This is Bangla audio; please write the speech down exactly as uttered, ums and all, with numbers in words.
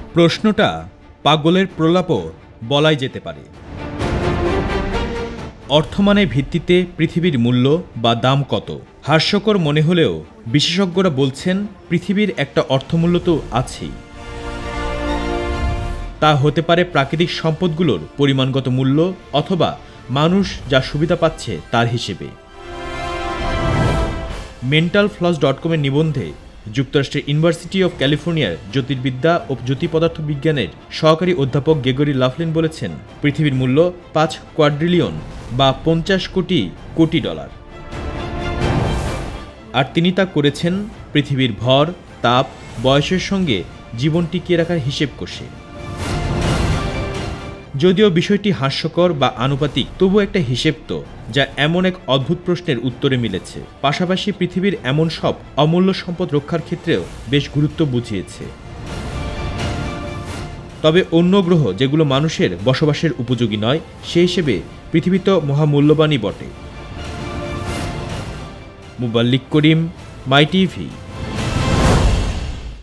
প্রশ্নটা পাগলের প্রলাপও বলাই যেতে পারে। অর্থমানের ভিত্তিতে পৃথিবীর মূল্য বা দাম কত? হাস্যকর মনে হলেও বিশেষজ্ঞরা বলছেন পৃথিবীর একটা অর্থমূল্য তো আছেই। তা হতে পারে প্রাকৃতিক সম্পদগুলোর পরিমাণগত মূল্য অথবা মানুষ যা সুবিধা পাচ্ছে তার হিসেবে। মেন্টাল ফ্লস ডট কমের নিবন্ধে যুক্তরাষ্ট্রের ইউনিভার্সিটি অব ক্যালিফোর্নিয়ার জ্যোতির্বিদ্যা ও জ্যোতিপদার্থ বিজ্ঞানের সহকারী অধ্যাপক গ্রেগরি লাফলিন বলেছেন, পৃথিবীর মূল্য পাঁচ কোয়াড্রিলিয়ন বা পঞ্চাশ কোটি কোটি ডলার। আর তিনি তা করেছেন পৃথিবীর ভর, তাপ, বয়সের সঙ্গে জীবন টিকিয়ে রাখার হিসেব কষে। যদিও বিষয়টি হাস্যকর বা আনুপাতিক, তবু একটা হিসেব তো, যা এমন এক অদ্ভুত প্রশ্নের উত্তরে মিলেছে। পাশাপাশি পৃথিবীর এমন সব অমূল্য সম্পদ রক্ষার ক্ষেত্রেও বেশ গুরুত্ব বুঝিয়েছে। তবে অন্য গ্রহ যেগুলো মানুষের বসবাসের উপযোগী নয়, সেই হিসেবে পৃথিবী তো মহামূল্যবানই বটে। Muballik Karim, my TV.